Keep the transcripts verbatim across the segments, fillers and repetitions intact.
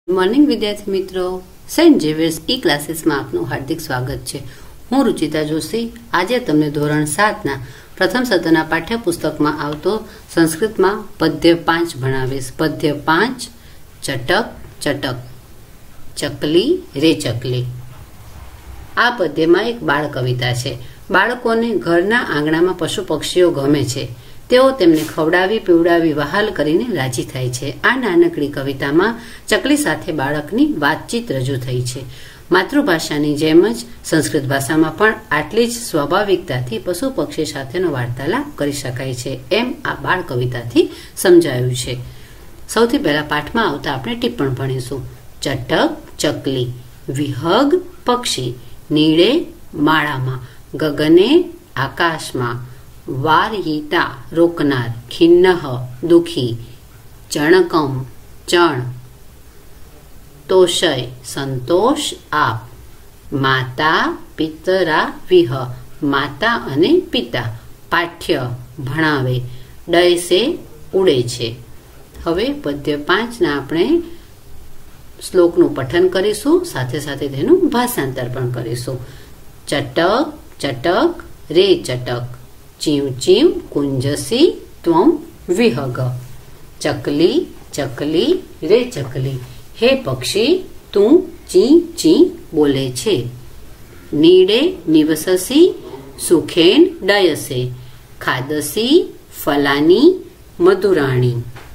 Morning विद्यार्थी मित्रों, Saint Xavier's ई classes में आपનું हार्दिक स्वागत છે। હું रुचिता जोशी આજે તમને ધોરણ સાત ના પ્રથમ સત્રના પાઠ્યપુસ્તકમાં આવતો સંસ્કૃતમાં પદ્ય પાંચ ભણાવીશ। પદ્ય પાંચ ચટક ચટક ચકલી રે ચકલી। આ પદ્યમાં એક બાળ કવિતા છે। બાળકોને ઘરના આંગણામાં પશુ પક્ષીઓ ગમે છે। તેઓ તેમને ખવડાવી પીવડાવી વહાલ કરીને રાજી થાય છે। આ નાનકડી કવિતામાં ચકલી સાથે બાળકની વાતચીત રજૂ થઈ છે। માતૃભાષાની જેમ જ સંસ્કૃત ભાષામાં પણ આટલી જ સ્વાભાવિકતાથી પશુ પક્ષી સાથેનો વાર્તાલાપ કરી શકાય છે એમ આ બાળ કવિતાથી સમજાયું છે। સૌથી પહેલા પાઠમાં આવતા આપણે ટિપ્પણ ભણીશું। ચટક ચકલી, વિહગ પક્ષી, નીળે માળામાં, ગગને આકાશમાં, વારયિતા રોકનાર, ખિન્નઃ દુખી, ચણકમ ચણ, તોષય સંતોષ આપ, માતા પિતરા વિહ માતા અને પિતા, પાઠ્ય ભણાવે, ડયસે ઉડે છે। હવે પદ્ય પાંચના આપણે શ્લોકનું પઠન કરીશું, સાથે સાથે તેનું ભાષાંતર પણ કરીશું। ચટક ચટક રે ચટક, ચીવ ચીવ કુંજસી ત્વમ વિહગ, ચકલી ચકલી રે ચકલી, હે પક્ષી તું ચી ચી બોલે છે। નીડે નિવસસી સુખેન ડયસે, ખાદસી ફલાની મધુરાણી,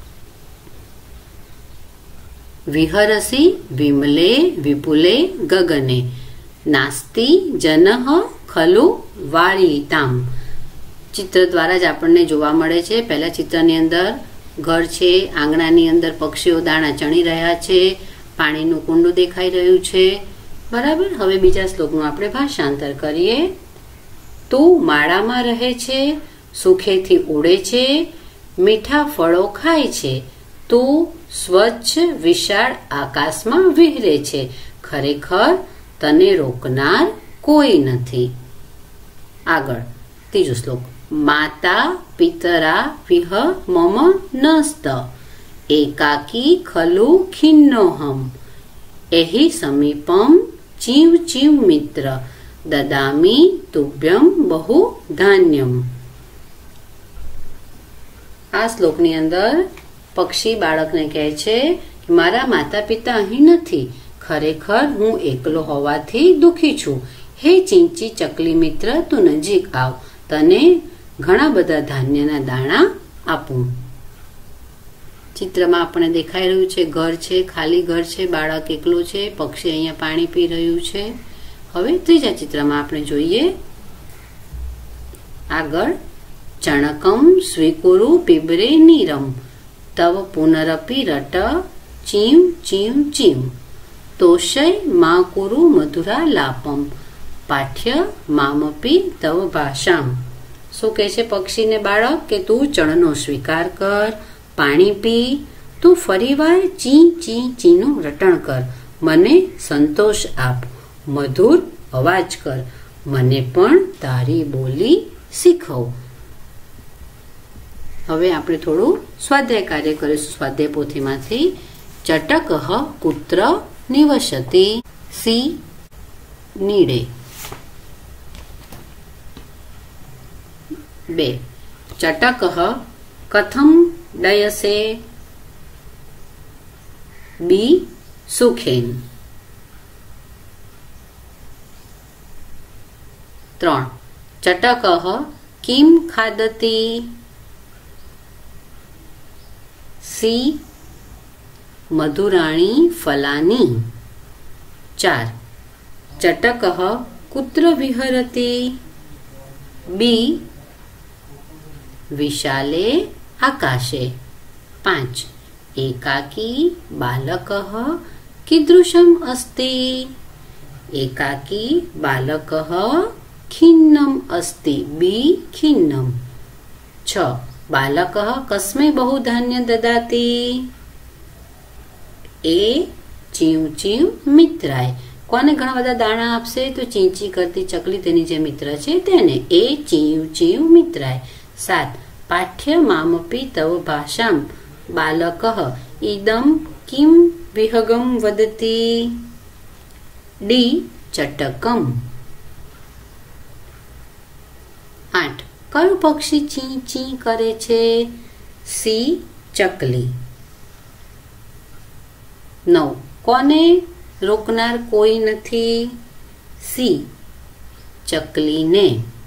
વિહરસી વિમલે વિપુલે ગગને, નાસ્તિ જનઃ ખલુ વાળિતામ। ચિત્ર દ્વારા જ આપણને જોવા મળે છે। પહેલા ચિત્રની અંદર ઘર છે, આંગણાની અંદર પક્ષીઓ દાણા ચણી રહ્યા છે, પાણીનું કુંડું દેખાઈ રહ્યું છે, બરાબર। હવે બીજા શ્લોકનું આપણે ભાષાંતર કરીએ। તું માળામાં રહે છે, સુખેથી ઉડે છે, મીઠા ફળો ખાય છે, તું સ્વચ્છ વિશાળ આકાશમાં વિહરે છે, ખરેખર તને રોકનાર કોઈ નથી। આગળ ત્રીજો શ્લોક। माता पितरा विह मम नस्त, एकाकी खलु खिन्नोहम, एहि समीपम चीव चीव मित्र, ददामी तुभ्यम बहु धान्यम। आ श्लोकनी अंदर पक्षी बाळकने कहे छे कि मारा माता पिता अहीं नथी, खरेखर हूँ एकलो होवाथी दुखी छुं, हे चींची चकली मित्र तू नजीक आव, तने घणा बधा धान्यना दाणा आपू। चित्रमा आपणे देखाई रह्युं छे घर छे, खाली घर छे, बाळक एकलो छे, पक्षी अहींया पाणी पी रह्युं छे। हवे त्रीजा चित्रमा आपणे जोईए। आगळ चणकम स्वीकुरु पिबरे नीरम, तव पुनरपि रट चीव चीव चीव, तोषय मा कुरु मधुरा लापम, पाठ्य मामपि तव भाषाम। શું કહે છે પક્ષી ને બાળક કે તું ચણનો સ્વીકાર કર, પાણી પી, તું ફરીવાર ચી ચી ચીનું રટણ કર, મને સંતોષ આપ, મધુર અવાજ કર, મને પણ તારી બોલી શીખવ। હવે આપણે થોડું સ્વાધ્યાય કાર્ય કરીશું સ્વાધ્યાય પોથીમાંથી। ચટકઃ કુત્ર નિવસતિ, સી નીડે। बे चटकः कथम डयसे, बी सुखेन। त्रण चटकः किम खादति, सी मधुराणी फलानी। चार चटकः कुत्र विहरति, बी विशाले आकाशे। पांच एकाकी बालकः कीदृशम् अस्ति, एकाकी बालकः खिन्नम् अस्ति, बी खिन्नम्। छ बालकः कस्मै बहु धान्य ददाति, ए चीव चीव मित्राय, कोने घणा बधा दाणा आपशे तो चींची करती चकली तेनी जे मित्र छे तेने, ए चीव चीव मित्राय। सात पाठ्य मामपि तव भाषाम, बालकः इदं किं विहगं वदति। डी चटकम। आठ कયું પક્ષી ચી ચી કરે છે। સી ચકલી। નવ કોને રોકનાર કોઈ નથી। સી ચકલીને।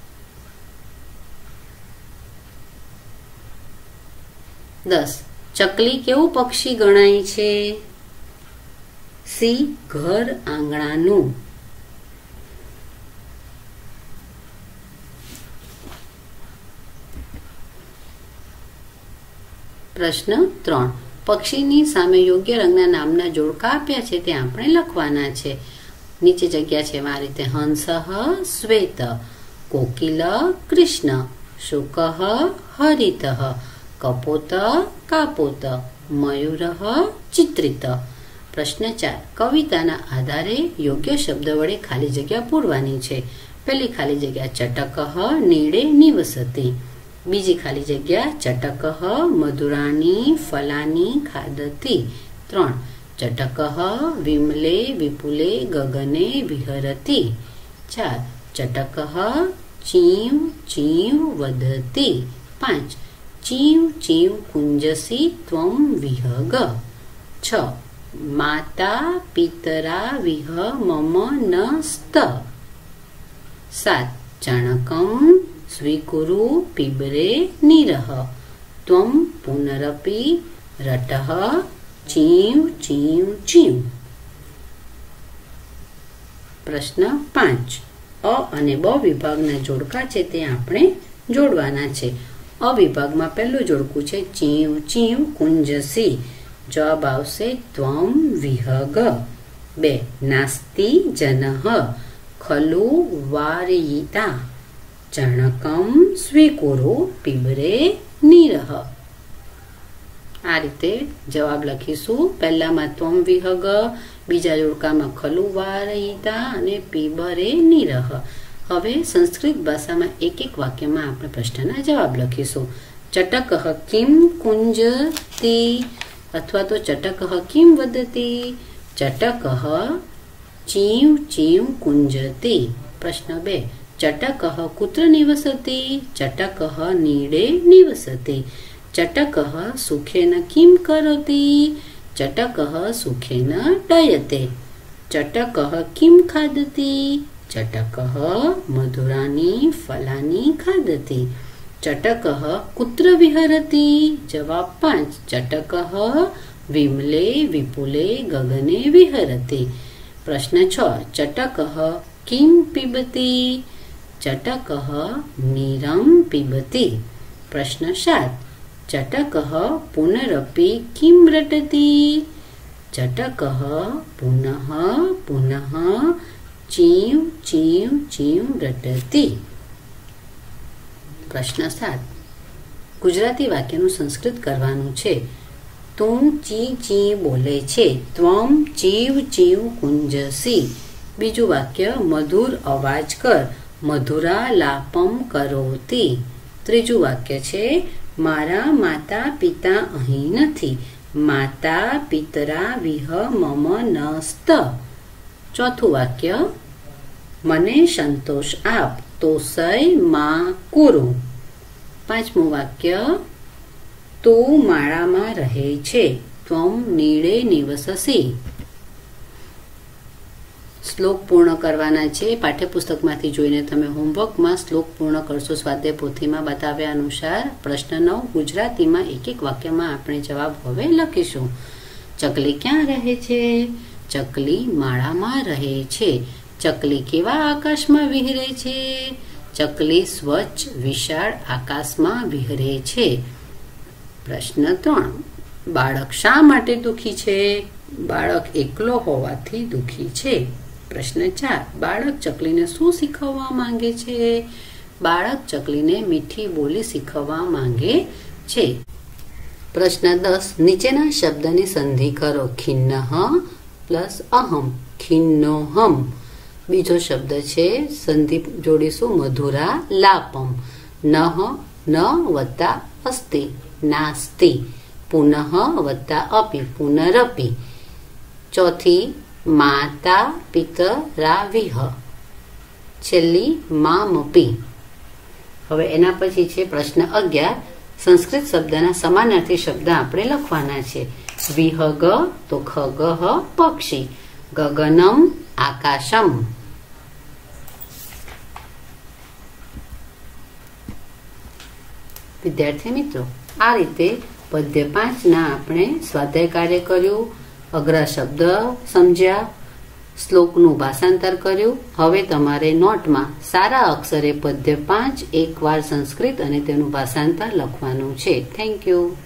દસ ચકલી કેવું પક્ષી ગણાય છે। સી ઘર આંગણાનું। પ્રશ્ન ત્રણ પક્ષીની સામે યોગ્ય રંગના નામના જોડકા આપ્યા છે તે આપણે લખવાના છે। નીચે જગ્યા છે આ રીતે હંસઃ શ્વેત, કોકિલ કૃષ્ણ, શુકઃ હરિતઃ, કપોત કાપોત, મયુરઃ ચિત્રિત। પ્રશ્ન ચાર કવિતાના આધારે યોગ્ય શબ્દ વડે ખાલી જગ્યા પૂરવાની છે। પહેલી ખાલી જગ્યા ચટકઃ નીડે નિવસતિ। બીજી ખાલી જગ્યા ચટકઃ મધુરાની ફલાની ખાદતી। ત્રણ ચટકઃ વિમલે વિપુલે ગગને વિહરતિ। ચાર ચટકઃ ચીવ ચીવ વદતિ। પાંચ ચીવ ચીવ કુંજસી ત્વમ વિહગ। છ માતા પિતરા વિહ મમ ન સ્ત। સાત ચાણકમ સ્વીકુરુ પીબરે નિરહ ત્વમ પુનરપી રટઃ ચીવ ચીવ ચીવ। પ્રશ્ન પાંચ અ અને બ વિભાગના જોડકા છે તે આપણે જોડવાના છે। અ વિભાગમાં પહેલું જોડકું છે ચીવ ચીવ કુંજસી। જવાબ આવશે ત્વમ વિહગ। બે નાસ્તિ જનઃ ખલુ વારયિતા। ચાણકમ સ્વીકુરુ પીબરે નિરહ। આ રીતે જવાબ લખીશું। પહેલામાં ત્વમ વિહગ, બીજા જોડકામાં ખલુ વારયિતા અને પીબરે નિરહ। હવે સંસ્કૃત ભાષામાં એક એક વાક્યમાં આપણે પ્રશ્નના જવાબ લખીશું। ચટકઃ કિમ કુંજતિ અથવા તો ચટકઃ કિમ વદતિ। ચટકઃ ચીવ ચીવ કુંજતિ। પ્રશ્ન બે ચટકઃ કુત્ર નિવસતિ। ચટકઃ નીડે નિવસતિ। ચટકઃ સુખેન કિમ કરોતિ। ચટકઃ સુખેન ડયતે। ચટકઃ કિમ ખાદતિ। ચટકઃ મધુરાની ફલાની ખાદતિ। ચટકઃ કુત્ર વિહરતિ। જવાબ પાંચ ચટકઃ વિમલે વિપુલે ગગને વિહરતિ। પ્રશ્ન છ ચટકઃ કિમ પીબતિ। ચટકઃ નીરમ પીબતિ। પ્રશ્ન સાત ચટકઃ પુનરપી કિમ રટતિ। ચટકઃ પુનઃ પુનઃ ચીવ ચીવ ચીવ રટતિ। પ્રશ્ન સાત ગુજરાતી વાક્યનું સંસ્કૃત કરવાનું છે। તું ચી ચી બોલે છે ત્વમ ચીવ ચીવ કુંજસી। બીજું વાક્ય મધુર અવાજ કર મધુરા લાપમ કરોતિ। ત્રીજું વાક્ય છે મારા માતા પિતા અહીં નથી માતા પિતરા વિહ મમ ન સ્ત। ચોથું વાક્ય મને સંતોષ આપ તોષય મા કુરુ। પાંચમું વાક્ય તું માળામાં રહે છે ત્વમ નીડે નિવસસી। શ્લોક પૂર્ણ કરવાના છે। પાઠ્યપુસ્તકમાંથી જોઈને તમે હોમવર્કમાં શ્લોક પૂર્ણ કરશો સ્વાધ્યાય પોથીમાં બતાવ્યા અનુસાર। પ્રશ્ન નવ ગુજરાતીમાં એક એક વાક્યમાં આપણે જવાબ હવે લખીશું। ચકલી ક્યાં રહે છે। ચકલી માળામાં રહે છે। ચકલી કેવા આકાશમાં વિહરે છે। ચકલી સ્વચ્છ વિશાળ આકાશમાં વિહરે છે। પ્રશ્ન ત્રણ બાળક શા માટે દુઃખી છે। બાળક એકલો હોવાથી દુઃખી છે। પ્રશ્ન ચાર બાળક ચકલીને શું શીખવવા માંગે છે। બાળક ચકલીને મીઠી બોલી શીખવવા માંગે છે। પ્રશ્ન દસ નીચેના શબ્દની સંધિ કરો। ખિન્નઃ પ્લસ અહમ ખિન્નોહમ। બીજો શબ્દ છે સંધિ જોડીશું મધુરા લાપમ નહ ન વત્તા અસ્તિ નાસ્તિ। પુનઃ વત્તા અપી પુનરપી. ચોથી માતા પિતરાવિહ. છેલ્લી મામપી. હવે એના પછી છે પ્રશ્ન અગિયાર. સંસ્કૃત શબ્દના સમાનાર્થી શબ્દ આપણે લખવાના છે. વિહગ તો ખગહ પક્ષી, ગગનમ આકાશમ. વિદ્યાર્થી મિત્રો, આ રીતે પદ્ય પાંચના આપણે સ્વાધ્યાય કાર્ય કર્યું, અઘરા શબ્દ સમજ્યા, શ્લોકનું ભાષાંતર કર્યું. હવે તમારે નોટમાં સારા અક્ષરે પદ્ય પાંચ એકવાર સંસ્કૃત અને તેનું ભાષાંતર લખવાનું છે. Thank you.